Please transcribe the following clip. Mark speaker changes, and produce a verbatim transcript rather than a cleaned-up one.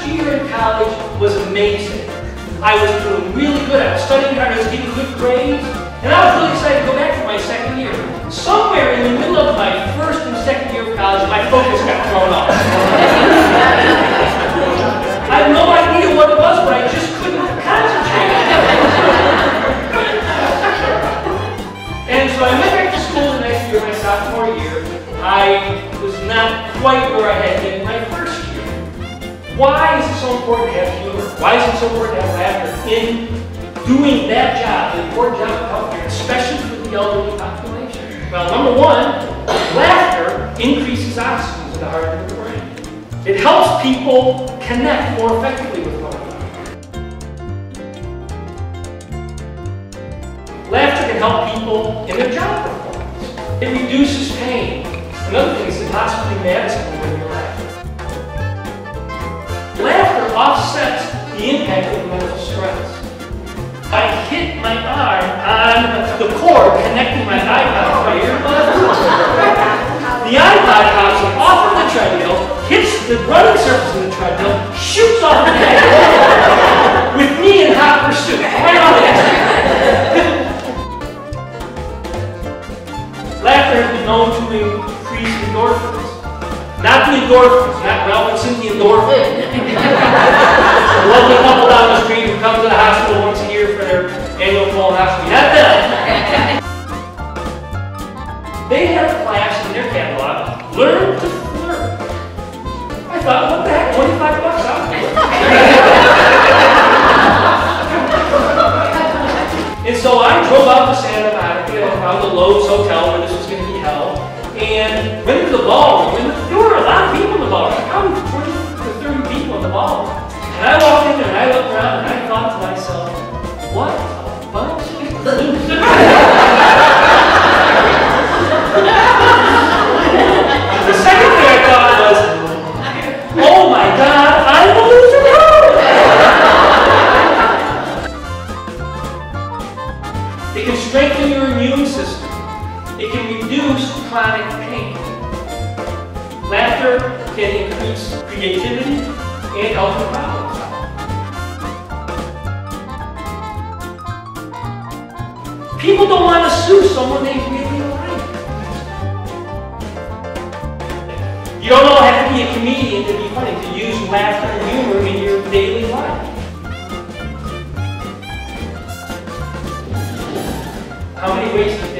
Speaker 1: first year in college was amazing. I was doing really good. I was studying hard. I was getting good grades. And I was really excited to go back for my second year. Somewhere in the middle of my first and second year of college, my focus got thrown off. I have no idea what it was, but I just couldn't concentrate. And so I went back to school the next year, my sophomore year. I was not quite where I had been my first year. Why is it so important to have humor? Why is it so important to have laughter in doing that job, the important job of healthcare, especially for the elderly population? Well, number one, laughter increases oxygen to the heart and the brain. It helps people connect more effectively with one another. Laughter can help people in their job performance. It reduces pain. Another thing is it possibly medicine when you're laughing. Laughter offsets the impact of mental stress. I hit my arm on the cord connecting my iPod to my earbuds. The iPod pops off of the treadmill, hits the running surface of the treadmill, shoots off the head with me in hot pursuit, right on the exit. Laughter has been known to increase endorphins. Not the endorphins, not Ralph and Cynthia endorphins. A lovely couple down the street who come to the hospital once a year for their annual colonoscopy. Not them. They had a class in their catalog, Learn to Flirt. I thought, what the heck, twenty-five bucks out there. And so I drove out to Santa Monica and found the Lowe's Hotel where this was going to be held. And went into the ballroom, and there were a lot of people in the ballroom, probably twenty to thirty people in the ballroom. And I walked in there and I looked around and I thought to myself, what a bunch of losers. The second thing I thought was, oh my God, I'm a loser too! It can strengthen your immune system. It can reduce chronic pain. Laughter can increase creativity and help with problem solving. People don't want to sue someone they really like. You don't all have to be a comedian to be funny, to use laughter and humor in your daily life. How many ways to